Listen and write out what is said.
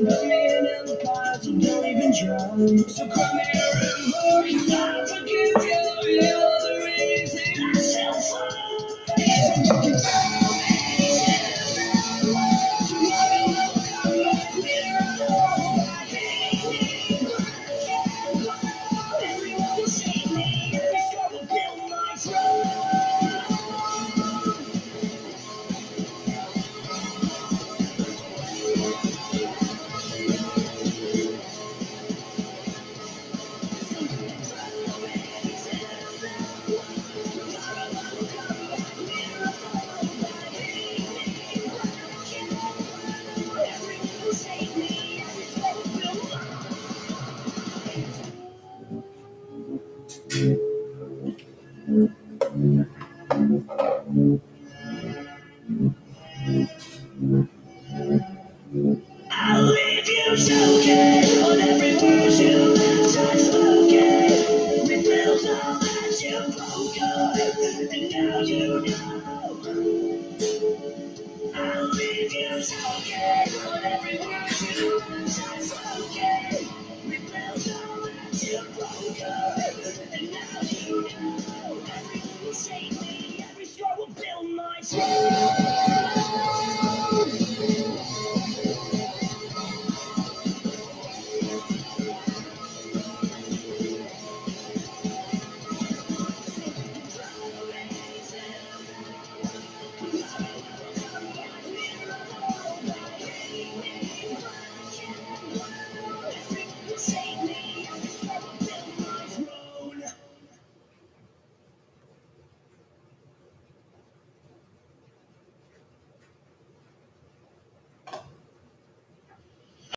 put me in empires and don't even drown. So call me a river, 'cause I forgive you. You're the reason I shall fall. So you can tell me tomorrow will come like miracle. I can't everyone will see me. Every scar will build my throne.